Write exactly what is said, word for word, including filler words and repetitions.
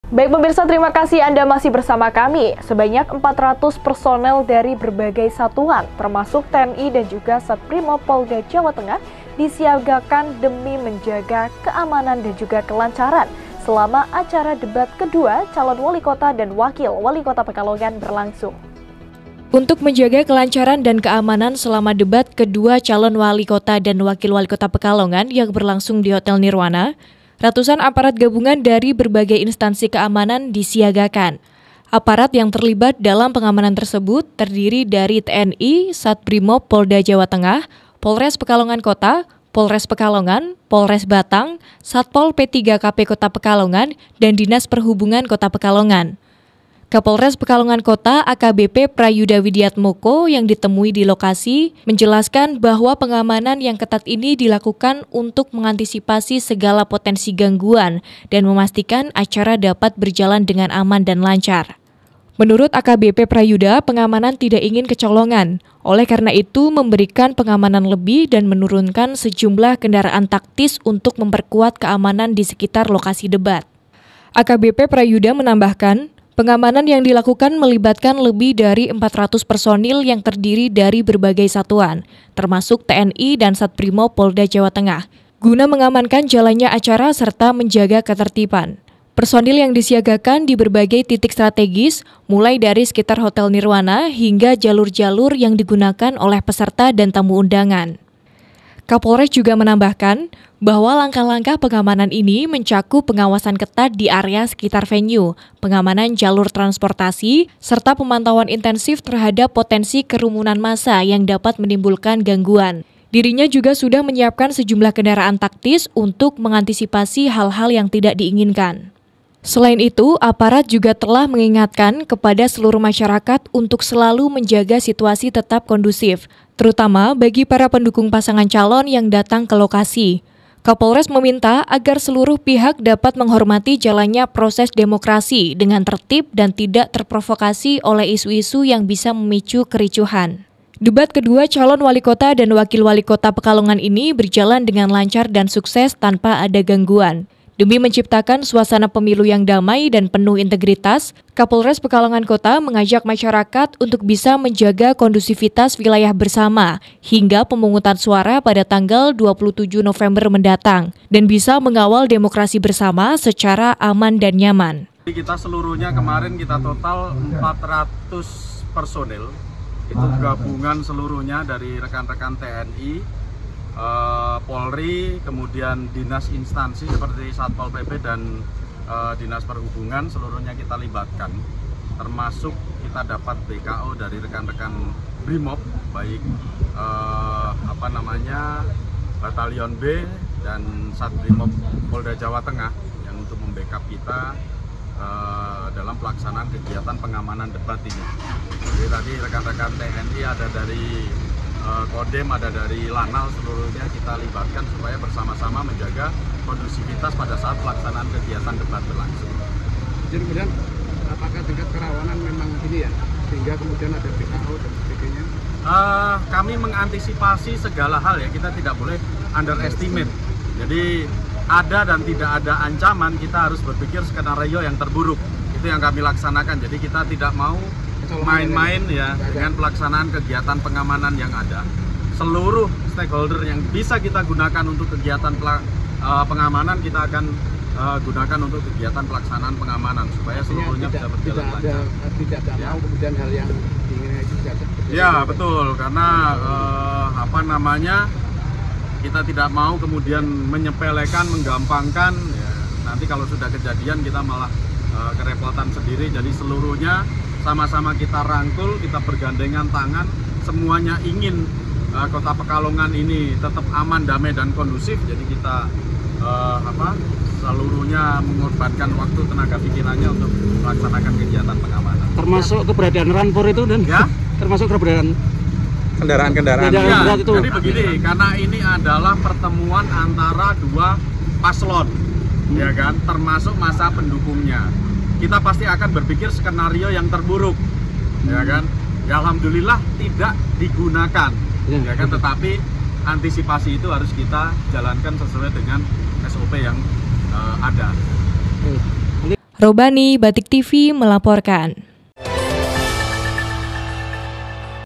Baik pemirsa, terima kasih Anda masih bersama kami. Sebanyak empat ratus personel dari berbagai satuan, termasuk T N I dan juga Satbrimob Polda Jawa Tengah, disiagakan demi menjaga keamanan dan juga kelancaran selama acara debat kedua calon wali kota dan wakil wali kota Pekalongan berlangsung. Untuk menjaga kelancaran dan keamanan selama debat kedua calon wali kota dan wakil wali kota Pekalongan yang berlangsung di Hotel Nirwana, ratusan aparat gabungan dari berbagai instansi keamanan disiagakan. Aparat yang terlibat dalam pengamanan tersebut terdiri dari T N I, Satbrimob Polda Jawa Tengah, Polres Pekalongan Kota, Polres Pekalongan, Polres Batang, Satpol P tiga K P Kota Pekalongan, dan Dinas Perhubungan Kota Pekalongan. Kapolres Pekalongan Kota A K B P Prayudha Widiatmoko yang ditemui di lokasi menjelaskan bahwa pengamanan yang ketat ini dilakukan untuk mengantisipasi segala potensi gangguan dan memastikan acara dapat berjalan dengan aman dan lancar. Menurut A K B P Prayudha, pengamanan tidak ingin kecolongan. Oleh karena itu, memberikan pengamanan lebih dan menurunkan sejumlah kendaraan taktis untuk memperkuat keamanan di sekitar lokasi debat. A K B P Prayudha menambahkan, pengamanan yang dilakukan melibatkan lebih dari empat ratus personil yang terdiri dari berbagai satuan, termasuk T N I dan Satbrimob Polda Jawa Tengah, guna mengamankan jalannya acara serta menjaga ketertiban. Personil yang disiagakan di berbagai titik strategis, mulai dari sekitar Hotel Nirwana hingga jalur-jalur yang digunakan oleh peserta dan tamu undangan. Kapolres juga menambahkan bahwa langkah-langkah pengamanan ini mencakup pengawasan ketat di area sekitar venue, pengamanan jalur transportasi, serta pemantauan intensif terhadap potensi kerumunan massa yang dapat menimbulkan gangguan. Dirinya juga sudah menyiapkan sejumlah kendaraan taktis untuk mengantisipasi hal-hal yang tidak diinginkan. Selain itu, aparat juga telah mengingatkan kepada seluruh masyarakat untuk selalu menjaga situasi tetap kondusif, terutama bagi para pendukung pasangan calon yang datang ke lokasi. Kapolres meminta agar seluruh pihak dapat menghormati jalannya proses demokrasi dengan tertib dan tidak terprovokasi oleh isu-isu yang bisa memicu kericuhan. Debat kedua calon wali kota dan wakil wali kota Pekalongan ini berjalan dengan lancar dan sukses tanpa ada gangguan. Demi menciptakan suasana pemilu yang damai dan penuh integritas, Kapolres Pekalongan Kota mengajak masyarakat untuk bisa menjaga kondusivitas wilayah bersama hingga pemungutan suara pada tanggal dua puluh tujuh November mendatang dan bisa mengawal demokrasi bersama secara aman dan nyaman. Kita seluruhnya kemarin kita total empat ratus personil, itu gabungan seluruhnya dari rekan-rekan T N I, Uh, Polri, kemudian dinas instansi seperti Satpol P P dan uh, Dinas Perhubungan, seluruhnya kita libatkan, termasuk kita dapat B K O dari rekan-rekan Brimob, baik uh, apa namanya Batalion B dan Satbrimob Polda Jawa Tengah yang untuk membackup kita uh, dalam pelaksanaan kegiatan pengamanan debat ini. Jadi tadi rekan-rekan T N I ada dari Kodem, ada dari Lanal, seluruhnya kita libatkan supaya bersama-sama menjaga kondusivitas pada saat pelaksanaan kegiatan debat berlangsung. Jadi kemudian apakah tingkat kerawanan memang ini ya, sehingga kemudian ada B K O dan sebagainya? Uh, kami mengantisipasi segala hal ya, kita tidak boleh underestimate. Jadi ada dan tidak ada ancaman, kita harus berpikir skenario yang terburuk. Itu yang kami laksanakan, jadi kita tidak mau main-main ya dengan pelaksanaan kegiatan pengamanan yang ada. Seluruh stakeholder yang bisa kita gunakan untuk kegiatan uh, pengamanan kita akan uh, gunakan untuk kegiatan pelaksanaan pengamanan supaya seluruhnya tidak, bisa berjalan tidak lancar. Ada, tidak ada ya. Mau kemudian hal yang diinginkan itu tidak terjadi. Ya betul, karena uh, apa namanya kita tidak mau kemudian menyepelekan, menggampangkan. Ya, nanti kalau sudah kejadian kita malah uh, kerepotan sendiri. Jadi seluruhnya sama-sama kita rangkul, kita bergandengan tangan, semuanya ingin uh, kota Pekalongan ini tetap aman, damai dan kondusif. Jadi kita uh, apa seluruhnya mengorbankan waktu, tenaga pikirannya untuk melaksanakan kegiatan pengamanan. Termasuk keberadaan Ranpur itu dan ya, termasuk keberadaan kendaraan-kendaraan. Ya, itu. Jadi begini, karena ini adalah pertemuan antara dua paslon, hmm. ya kan, termasuk masa pendukungnya. Kita pasti akan berpikir skenario yang terburuk, hmm. ya kan. Ya, alhamdulillah tidak digunakan, ya, ya kan. Tetapi antisipasi itu harus kita jalankan sesuai dengan S O P yang uh, ada. Robani, Batik T V melaporkan.